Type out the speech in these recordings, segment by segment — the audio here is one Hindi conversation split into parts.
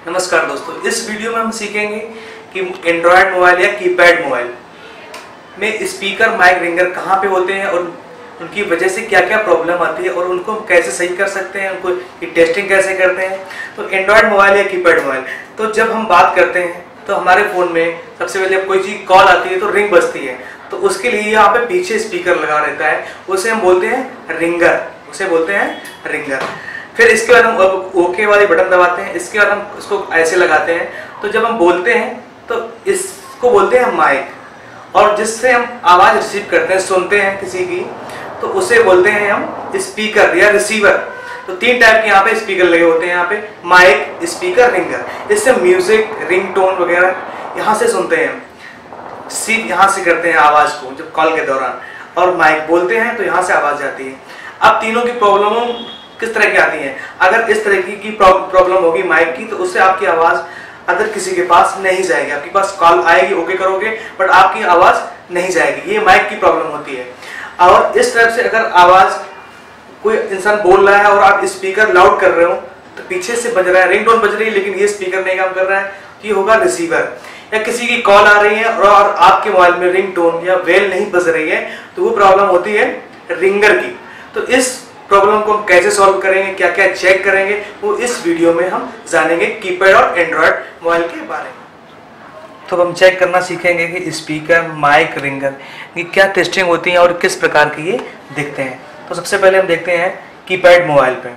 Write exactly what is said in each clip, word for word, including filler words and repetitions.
नमस्कार दोस्तों, इस वीडियो में हम सीखेंगे कि एंड्रॉयड मोबाइल या कीपैड मोबाइल में स्पीकर माइक रिंगर कहाँ पे होते हैं और उनकी वजह से क्या क्या प्रॉब्लम आती है और उनको कैसे सही कर सकते हैं, उनको की टेस्टिंग कैसे करते हैं। तो एंड्रॉयड मोबाइल या कीपैड मोबाइल, तो जब हम बात करते हैं तो हमारे फ़ोन में सबसे पहले कोई चीज़ कॉल आती है तो रिंग बजती है, तो उसके लिए यहाँ पे पीछे स्पीकर लगा रहता है, उसे हम बोलते हैं रिंगर, उसे बोलते हैं रिंगर। फिर इसके बाद हम अब ओके वाली बटन दबाते हैं, इसके बाद हम उसको ऐसे लगाते हैं, तो जब हम बोलते हैं तो इसको बोलते हैं माइक, और जिससे हम आवाज़ रिसीव करते हैं, सुनते हैं किसी की, तो उसे बोलते हैं हम स्पीकर या रिसीवर। तो तीन टाइप के यहाँ पे स्पीकर लगे होते हैं, यहाँ पे माइक, स्पीकर, रिंगर। इससे म्यूजिक, रिंगटोन वगैरह यहाँ से सुनते हैं, सीध यहाँ से करते हैं आवाज़ को जब कॉल के दौरान, और माइक बोलते हैं तो यहाँ से आवाज़ जाती है। अब तीनों की प्रॉब्लमों किस तरह की आती हैं? अगर इस तरह की प्रॉब्लम होगी माइक की, तो उससे आपकी आवाज़ अदर किसी के पास नहीं जाएगी, आपके पास कॉल आएगी, ओके करोगे, बट आपकी आवाज़ नहीं जाएगी। ये माइक की प्रॉब्लम होती है। और इस तरह से अगर आवाज़ कोई इंसान बोल रहा है और आप स्पीकर लाउड कर रहे हो, तो पीछे से बज रहा है, रिंगटोन बज रही है, लेकिन ये स्पीकर नहीं काम कर रहा है, तो ये होगा रिसीवर। या किसी की कॉल आ रही है और आपके मोबाइल में रिंगटोन या वेल नहीं बज रही है, तो वो प्रॉब्लम होती है रिंगर की। तो इस प्रॉब्लम को हम कैसे सॉल्व करेंगे, क्या क्या चेक करेंगे, वो इस वीडियो में हम जानेंगे कीपैड और एंड्रॉयड मोबाइल के बारे में। तो हम चेक करना सीखेंगे कि स्पीकर, माइक, रिंगर की क्या टेस्टिंग होती है और किस प्रकार के ये दिखते हैं। तो सबसे पहले हम देखते हैं कीपैड मोबाइल पे।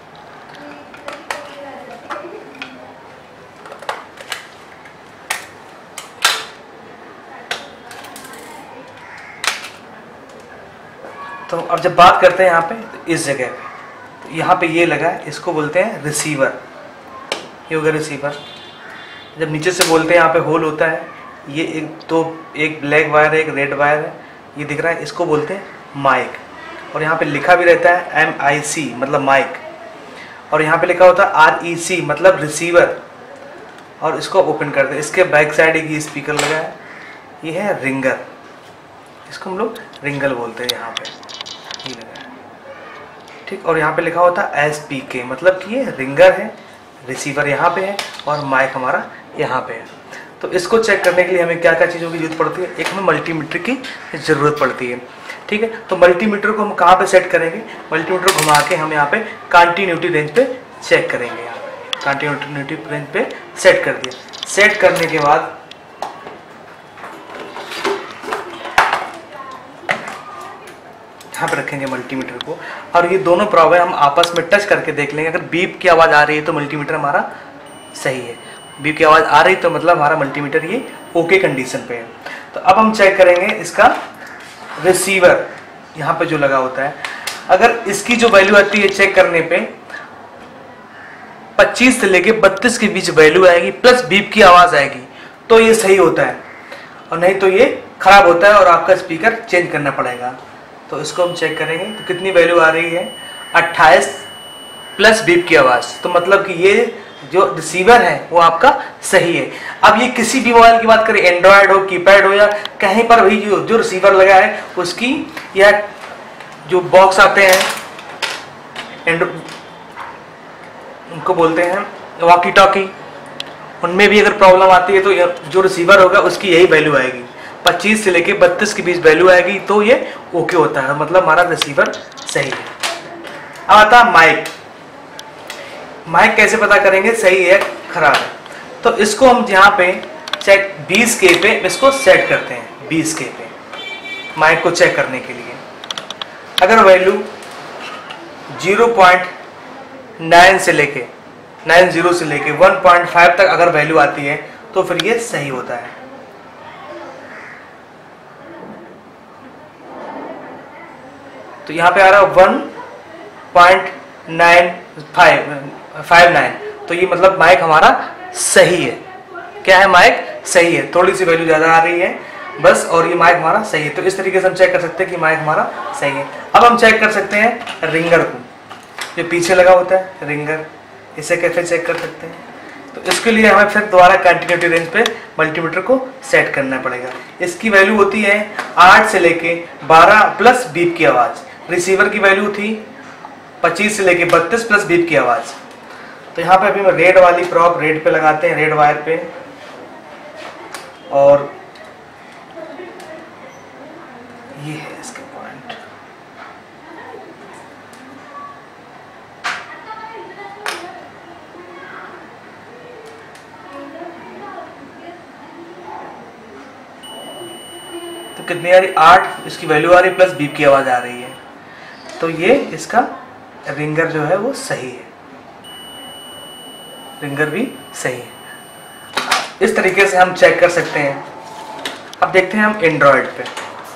तो अब जब बात करते हैं यहाँ पे, तो इस जगह पे, तो यहाँ पे ये लगा है, इसको बोलते हैं रिसीवर, ये होगा रिसीवर। जब नीचे से बोलते हैं, यहाँ पे होल होता है, ये एक तो एक ब्लैक वायर है, एक रेड वायर है, ये दिख रहा है, इसको बोलते हैं माइक। और यहाँ पे लिखा भी रहता है एम आई सी मतलब माइक, और यहाँ पे लिखा होता है आर ई सी मतलब रिसीवर। और इसको ओपन करते हैं, इसके बैक साइड एक स्पीकर लगा है, ये है रिंगर, इसको हम लोग रिंगर बोलते हैं। यहाँ पे ये लगा है, ठीक। और यहाँ पे लिखा होता है एस पी के मतलब कि ये रिंगर है, रिसीवर यहाँ पे है और माइक हमारा यहाँ पे है। तो इसको चेक करने के लिए हमें क्या क्या चीज़ों की जरूरत पड़ती है? एक हमें मल्टीमीटर की ज़रूरत पड़ती है, ठीक है। तो मल्टीमीटर को हम कहाँ पे सेट करेंगे? मल्टीमीटर घुमा के हम यहाँ पे कंटिन्यूटी रेंज पे चेक करेंगे। यहाँ पे कंटिन्यूटी रेंज पे सेट कर दिया। सेट करने के बाद यहाँ पे रखेंगे मल्टीमीटर को, और ये दोनों प्रॉब्लम हम आपस में टच करके देख लेंगे। अगर बीप की आवाज़ आ रही है तो मल्टीमीटर हमारा सही है, बीप की आवाज़ आ रही तो मतलब हमारा मल्टीमीटर ये ओके कंडीशन पे है। तो अब हम चेक करेंगे इसका रिसीवर, यहाँ पे जो लगा होता है, अगर इसकी जो वैल्यू आती है चेक करने पे पच्चीस से लेके बत्तीस के बीच वैल्यू आएगी, प्लस बीप की आवाज़ आएगी, तो ये सही होता है, और नहीं तो ये खराब होता है और आपका स्पीकर चेंज करना पड़ेगा। तो इसको हम चेक करेंगे, तो कितनी वैल्यू आ रही है? अट्ठाईस प्लस बीप की आवाज़, तो मतलब कि ये जो रिसीवर है वो आपका सही है। अब ये किसी भी मोबाइल की बात करें, एंड्रॉयड हो, कीपैड हो, या कहीं पर भी जो जो रिसीवर लगा है उसकी, या जो बॉक्स आते हैं एंड्रो उनको बोलते हैं वॉकी टॉकी, उनमें भी अगर प्रॉब्लम आती है तो जो रिसीवर होगा उसकी यही वैल्यू आएगी, पच्चीस से लेके बत्तीस के बीच वैल्यू आएगी, तो ये ओके होता है, मतलब हमारा रिसीवर सही है। अब आता है माइक। माइक कैसे पता करेंगे सही है खराब है? तो इसको हम यहाँ पे चेक बीस के पे इसको सेट करते हैं, बीस के पे माइक को चेक करने के लिए। अगर वैल्यू ज़ीरो पॉइंट नाइन से लेके नाइन जीरो से लेके वन पॉइंट फाइव तक अगर वैल्यू आती है तो फिर ये सही होता है। तो यहाँ पे आ रहा है one point nine five nine, तो ये मतलब माइक हमारा सही है। क्या है? माइक सही है, थोड़ी सी वैल्यू ज़्यादा आ रही है बस, और ये माइक हमारा सही है। तो इस तरीके से हम चेक कर सकते हैं कि माइक हमारा सही है। अब हम चेक कर सकते हैं रिंगर को, जो पीछे लगा होता है रिंगर, इसे कैसे चेक कर सकते हैं? तो इसके लिए हमें फिर दोबारा कंटिन्यूटी रेंज पे मल्टीमीटर को सेट करना पड़ेगा। इसकी वैल्यू होती है आठ से लेके बारह प्लस बीप की आवाज़। रिसीवर की वैल्यू थी पच्चीस से लेके बत्तीस प्लस बीप की आवाज़। तो यहाँ पे अभी हम रेड वाली प्रॉप रेड पे लगाते हैं, रेड वायर पे, और ये है इसके पॉइंट। तो कितनी आ रही, आठ इसकी वैल्यू आ रही, प्लस बीप की आवाज आ रही है। तो ये इसका रिंगर जो है वो सही है, रिंगर भी सही है। इस तरीके से हम चेक कर सकते हैं। अब देखते हैं हम एंड्रॉयड पे।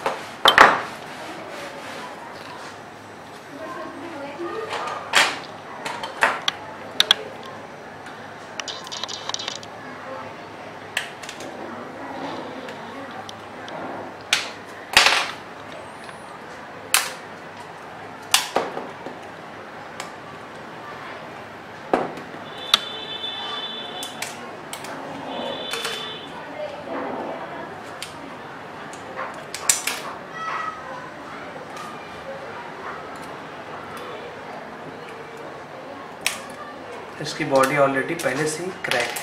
इसकी बॉडी ऑलरेडी पहले से ही क्रैक है।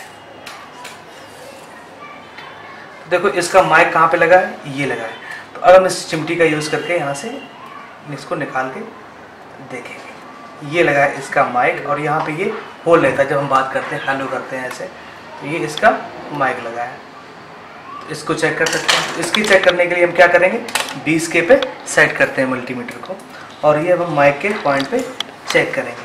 तो देखो इसका माइक कहाँ पे लगा है, ये लगा है। तो अब हम इस चिमटी का यूज़ करके यहाँ से इसको निकाल के देखेंगे। ये लगा है इसका माइक, और यहाँ पे ये होल रहता है जब हम बात करते हैं, हेलो करते हैं ऐसे। तो ये इसका माइक लगा है। तो इसको चेक कर सकते हैं। तो इसकी चेक करने के लिए हम क्या करेंगे, बीस के पे सेट करते हैं मल्टीमीटर को, और ये अब हम माइक के पॉइंट पे चेक करेंगे।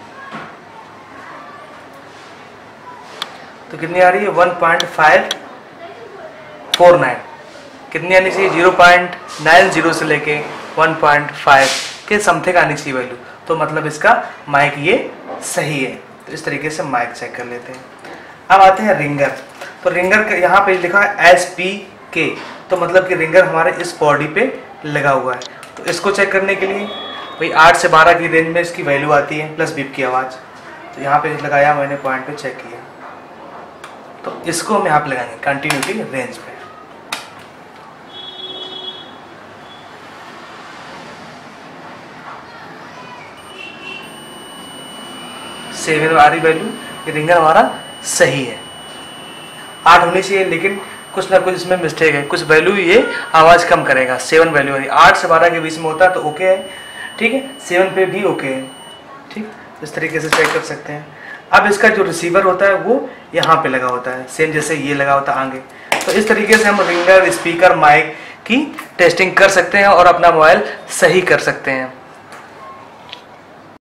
तो कितनी आ रही है, one point five four nine. कितनी आनी चाहिए, ज़ीरो पॉइंट नाइन ज़ीरो से लेके वन पॉइंट फाइव के समथिंग आनी चाहिए वैल्यू। तो मतलब इसका माइक ये सही है। तो इस तरीके से माइक चेक कर लेते हैं। अब आते हैं रिंगर। तो रिंगर का यहाँ पे लिखा है एस पी के, तो मतलब कि रिंगर हमारे इस बॉडी पे लगा हुआ है। तो इसको चेक करने के लिए भाई आठ से बारह की रेंज में इसकी वैल्यू आती है, प्लस बीप की आवाज़। तो यहाँ पे लगाया मैंने, पॉइंट पे चेक किया। तो इसको हम यहाँ पे लगाएंगे कंटिन्यूटी रेंज पे। सेवन आ रही वैल्यू, ये रिंगर हमारा सही है। आठ होनी चाहिए, लेकिन कुछ ना कुछ इसमें मिस्टेक है, कुछ वैल्यू ये आवाज़ कम करेगा। सेवन वैल्यू है, आठ से बारह के बीच में होता है तो ओके है, ठीक है। सेवन पे भी ओके है, ठीक। इस तरीके से चेक कर सकते हैं। अब इसका जो रिसीवर होता है वो यहाँ पे लगा होता है, सेम जैसे ये लगा होता है आगे। तो इस तरीके से हम रिंगर, स्पीकर, माइक की टेस्टिंग कर सकते हैं और अपना मोबाइल सही कर सकते हैं।